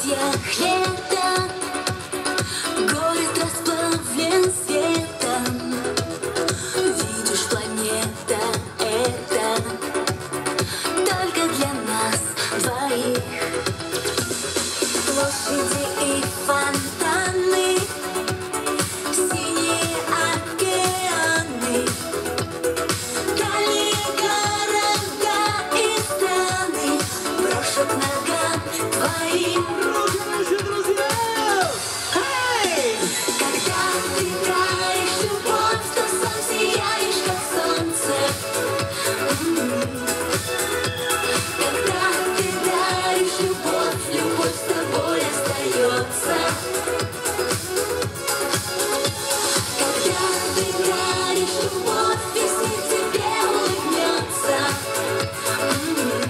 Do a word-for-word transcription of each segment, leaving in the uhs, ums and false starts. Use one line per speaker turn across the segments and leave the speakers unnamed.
объятиях лета город расплавлен светом. Видишь, планета это только для нас двоих. Площади и фонтаны, синие океаны, дальние города и страны брошу к ногам твоим.
Дружи, друзья! Эй!
Когда ты даришь любовь, то сам сияешь, как солнце. М-м. Когда ты даришь любовь, любовь с тобой остается. Когда ты даришь любовь, весь мир тебе улыбнется. М-м.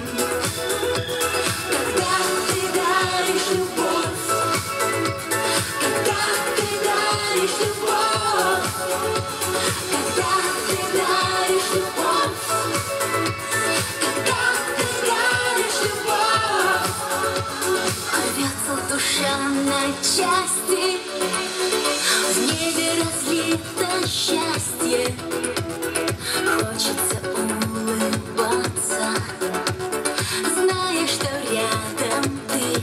Когда ты даришь любовь, когда ты даришь любовь, когда ты даришь любовь, когда ты даришь любовь, рвется душа на части, в небе разлито счастье, хочется улыбаться, зная, что рядом ты.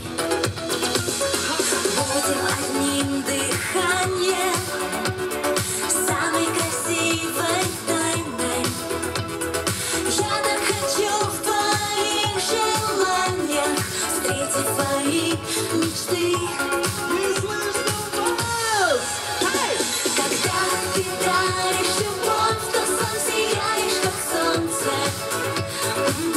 Будем одним дыханием, самой красивой тайной. Я так хочу в твоих желаниях встретить твои мечты.
Не слышно вас! Эй!
Когда ты даришь любовь, то сам сияешь, как солнце. М-м.